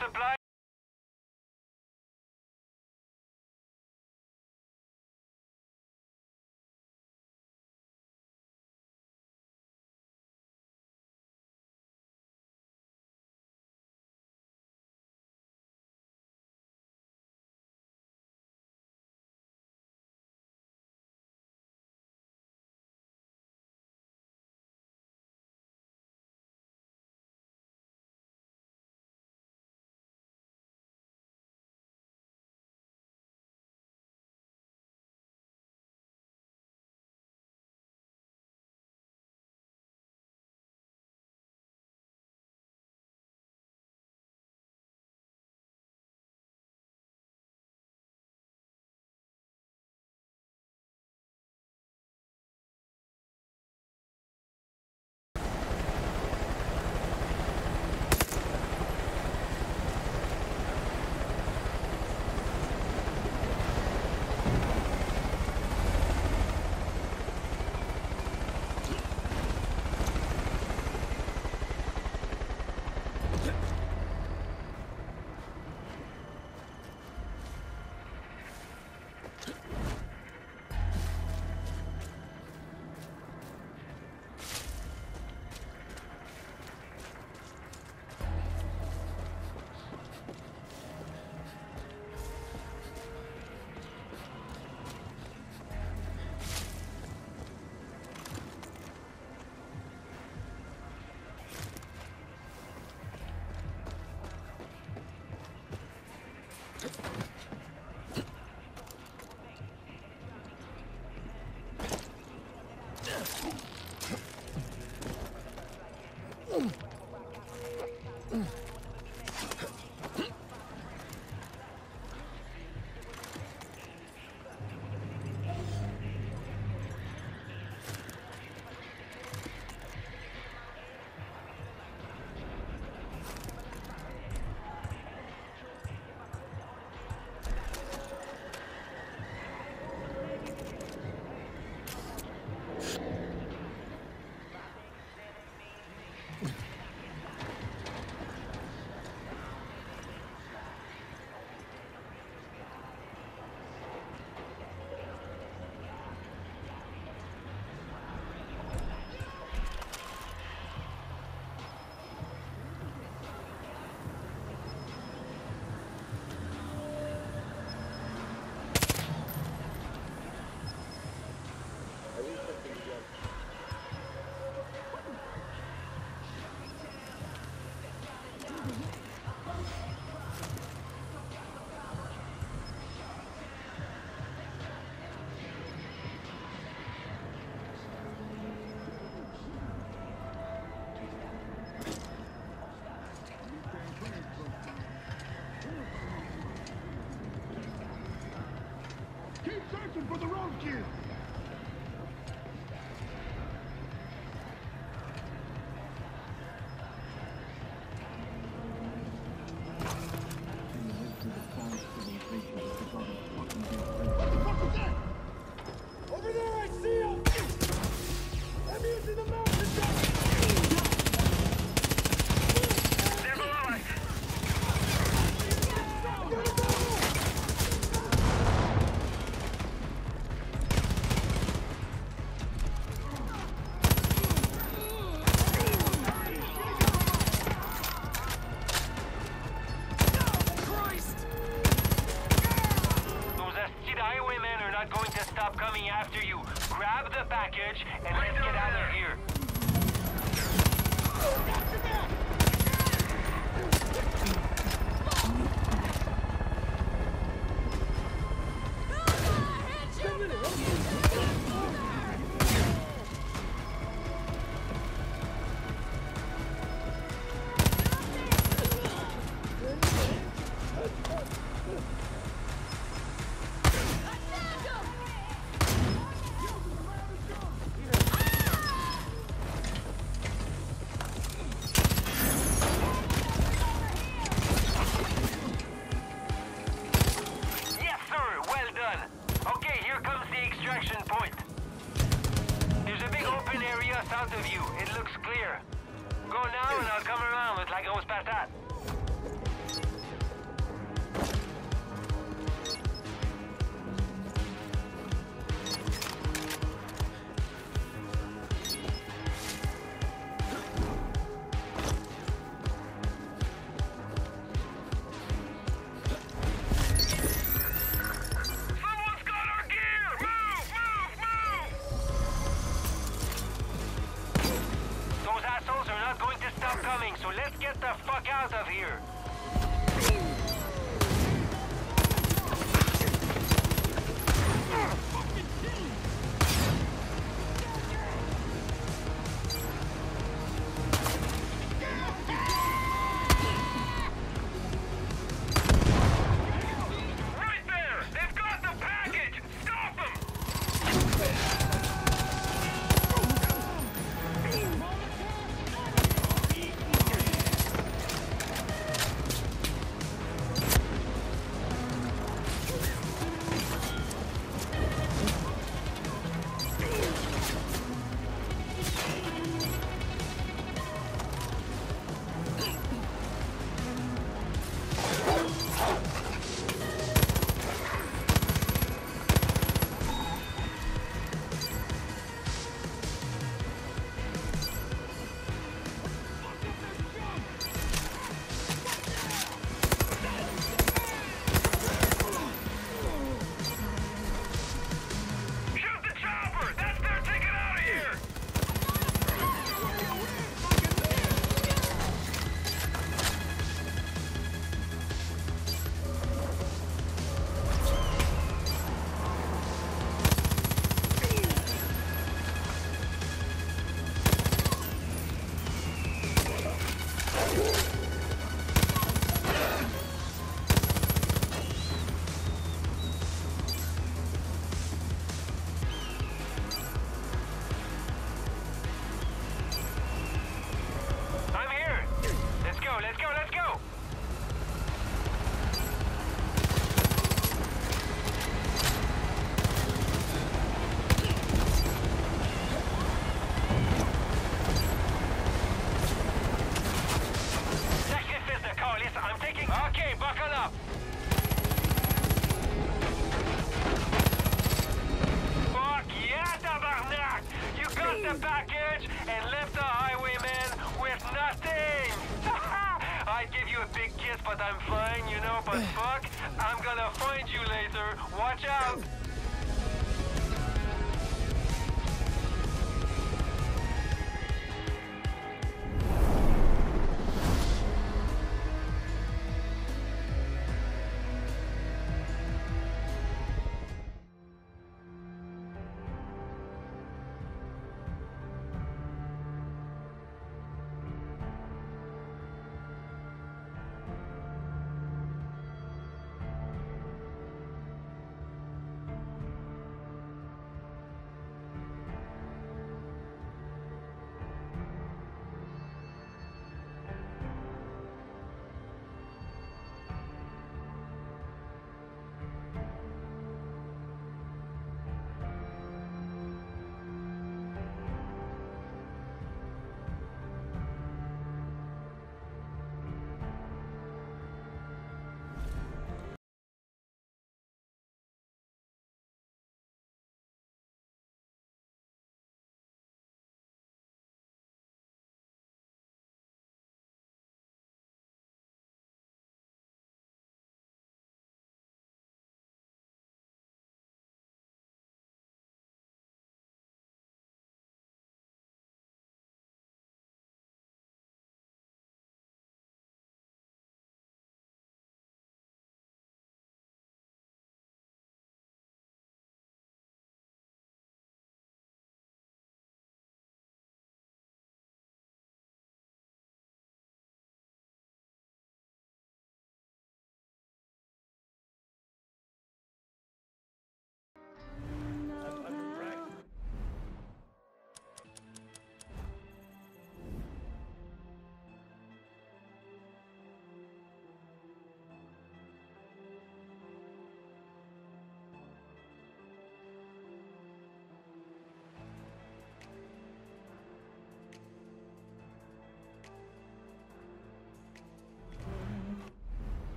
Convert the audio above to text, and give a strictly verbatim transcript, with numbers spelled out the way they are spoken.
supply. For the roadkill! Over there, I see him! I'm using the mountain top! They're below us. Going to stop coming after you. Grab the package and let's get out of here. South of you. It looks clear. Go now and I'll come around with Lagos Patat. coming, so let's get the fuck out of here. Right there! They've got the package! Stop them! Shoot the chopper! That's their ticket out of here! I'm here! Let's go, let's go, let's go! Sacrifice the car, listen, I'm taking... Okay, buckle up! Fuck yeah, tabarnak! You got the package and left the highwayman with nothing! I'd give you a big kiss, but I'm fine, you know, but fuck, I'm gonna find you later. Watch out!